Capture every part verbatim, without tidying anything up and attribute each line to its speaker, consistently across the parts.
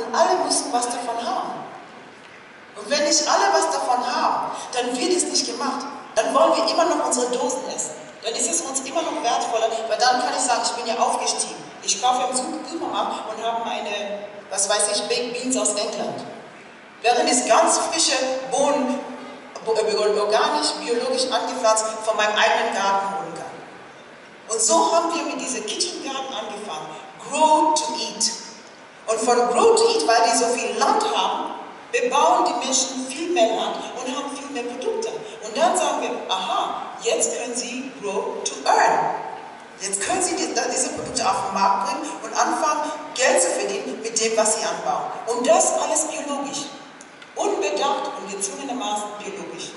Speaker 1: und alle müssen was davon haben. Und wenn nicht alle was davon haben, dann wird es nicht gemacht. Dann wollen wir immer noch unsere Dosen essen. Dann ist es uns immer noch wertvoller, weil dann kann ich sagen, ich bin ja aufgestiegen. Ich kaufe im Supermarkt und habe meine, was weiß ich, Baked Beans aus England. Während ich ganz frische Bohnen, organisch, biologisch angepflanzt, von meinem eigenen Garten holen kann. Und so haben wir mit diesem Kitchen Garden angefangen. Grow to eat. Und von Grow to eat, weil die so viel Land haben, bebauen die Menschen viel mehr Land und haben viel mehr Produkte. Und dann sagen wir, aha, jetzt können sie Grow to earn. Jetzt können sie die, diese Produkte auf den Markt bringen und anfangen, Geld zu verdienen mit dem, was sie anbauen. Und das alles biologisch. Unbedacht und gezwungenermaßen biologisch.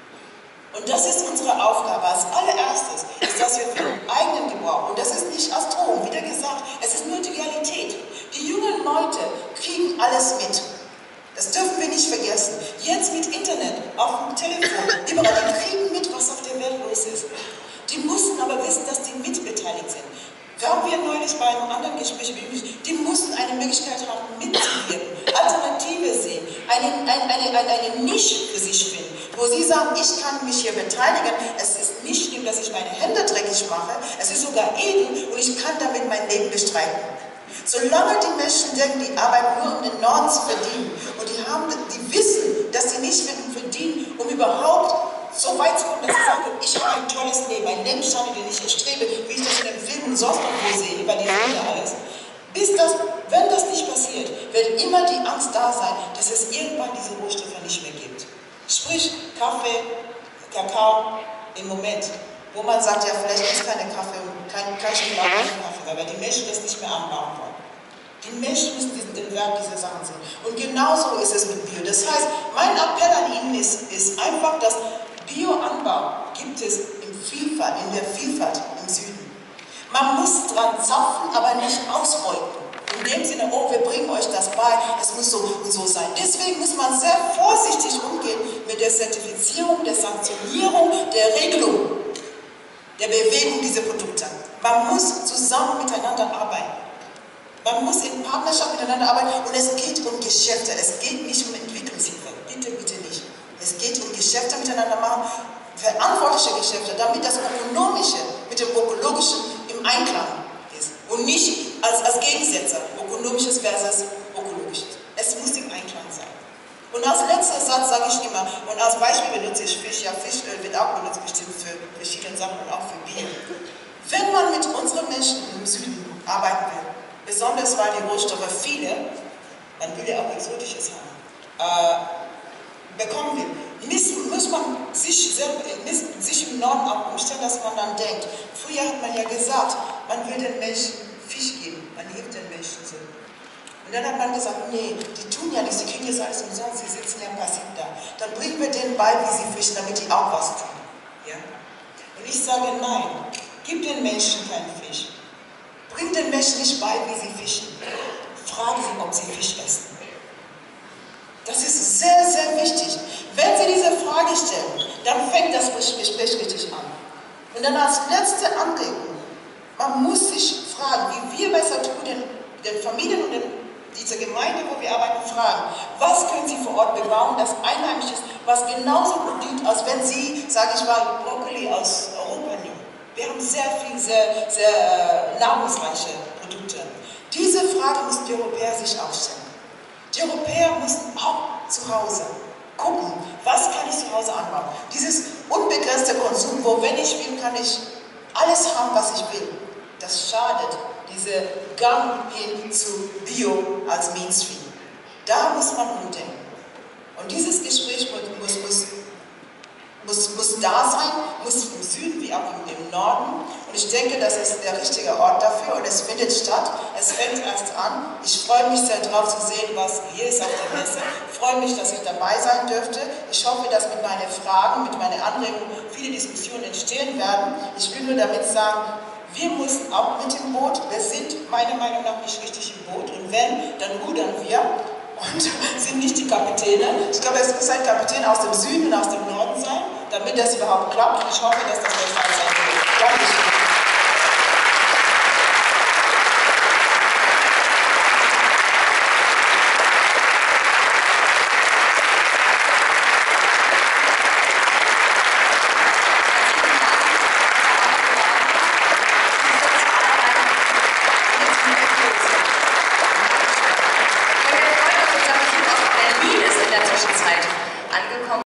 Speaker 1: Und das ist unsere Aufgabe. Als allererstes ist, dass wir für den eigenen Gebrauch, und das ist nicht als Drohung, wieder gesagt, es ist nur die Realität. Die jungen Leute kriegen alles mit. Das dürfen wir nicht vergessen. Jetzt mit Internet, auf dem Telefon, überall, die kriegen mit, was auf der Welt los ist. Die müssen aber wissen, dass die mitbeteiligt sind. Haben wir neulich bei einem anderen Gespräch, die mussten eine Möglichkeit haben, mitzuwirken, Alternative sehen, eine, eine, eine, eine, eine Nische für sich finden, wo sie sagen, ich kann mich hier beteiligen, es ist nicht schlimm, dass ich meine Hände dreckig mache, es ist sogar edel und ich kann damit mein Leben bestreiten. Solange die Menschen denken, die arbeiten nur um den Norden zu verdienen und die, haben, die wissen, dass sie nicht verdienen, um überhaupt so weit zu kommen, dass sie sagen, ich habe ein tolles Leben, ein Lebensstandard, den ich erstrebe, wie ich das in den Filmen und sonst irgendwo sehe, über die Filme alles. Bis das, wenn das nicht passiert, wird immer die Angst da sein, dass es irgendwann diese Rohstoffe nicht mehr gibt. Sprich, Kaffee, Kakao im Moment, wo man sagt, ja, vielleicht ist keine Kaffee, kein, kein Schokolade, kein Kaffee, weil die Menschen das nicht mehr anbauen wollen. Die Menschen müssen diesen, den Wert dieser Sachen sehen. Und genauso ist es mit Bio. Das heißt, mein Appell an Ihnen ist, ist einfach, dass Bioanbau gibt es in Vielfalt, in der Vielfalt im Süden. Man muss dran zapfen, aber nicht ausbeuten. In dem Sinne, oh, wir bringen euch das bei, es muss so und so sein. Deswegen muss man sehr vorsichtig umgehen mit der Zertifizierung, der Sanktionierung, der Regelung, der Bewegung dieser Produkte. Man muss zusammen miteinander arbeiten. Man muss in Partnerschaft miteinander arbeiten und es geht um Geschäfte, es geht nicht um Entwicklungshilfe. Bitte, bitte nicht. Es geht um Geschäfte miteinander machen, verantwortliche Geschäfte, damit das Ökonomische mit dem Ökologischen im Einklang ist. Und nicht als, als Gegensätze, Ökonomisches versus Ökologisches. Es muss im Einklang sein. Und als letzter Satz sage ich immer, und als Beispiel benutze ich Fisch, ja, Fischöl wird auch benutzt bestimmt für verschiedene Sachen und auch für Bier. Wenn man mit unseren Menschen im Süden arbeiten will, besonders weil die Rohstoffe viele, man will ja auch Exotisches haben, äh, bekommen will, muss, muss man sich, selber, sich im Norden auch umstellen, dass man dann denkt, früher hat man ja gesagt, man will den Menschen Fisch geben, man hilft den Menschen so. Und dann hat man gesagt, nee, die tun ja nichts, die kriegen jetzt alles umsonst, sie sitzen ja passiv da. Dann bringen wir denen bei, wie sie fischen, damit die auch was tun. Ja? Und ich sage, nein, gib den Menschen keinen Fisch. Bring den Menschen nicht bei, wie sie fischen. Frage sie, ob sie Fisch essen. Das ist sehr, sehr wichtig. Wenn Sie diese Frage stellen, dann fängt das Gespräch richtig an. Und dann als letzte Anregung, man muss sich fragen, wie wir bei Satoru den, den Familien und den, dieser Gemeinde, wo wir arbeiten, fragen, was können Sie vor Ort bebauen, das einheimisch ist, was genauso gut dient, als wenn Sie, sage ich mal, Brokkoli aus Europa nehmen. Wir haben sehr viel, sehr, sehr nahrungsreiche Produkte. Diese Frage müssen die Europäer sich auch stellen. Die Europäer müssen auch zu Hause gucken, was kann ich zu Hause anbauen. Dieses unbegrenzte Konsum, wo wenn ich will, kann ich alles haben, was ich will. Das schadet dieser Gang hin zu Bio als Mainstream. Da muss man umdenken. Und dieses Gespräch muss, muss, muss, muss da sein, muss im Süden wie auch im, im Norden. Und ich denke, das ist der richtige Ort dafür und es findet statt. Es fängt erst an. Ich freue mich sehr darauf zu sehen, was hier ist auf der Messe. Ich freue mich, dass ich dabei sein dürfte. Ich hoffe, dass mit meinen Fragen, mit meinen Anregungen viele Diskussionen entstehen werden. Ich will nur damit sagen, wir müssen auch mit dem Boot, wir sind meiner Meinung nach nicht richtig im Boot und wenn, dann rudern wir und sind nicht die Kapitäne. Ich glaube, es muss ein Kapitän aus dem Süden und aus dem Norden sein, damit das überhaupt klappt und ich hoffe, dass das der Fall sein wird. Dankeschön.
Speaker 2: der Zwischenzeit angekommen.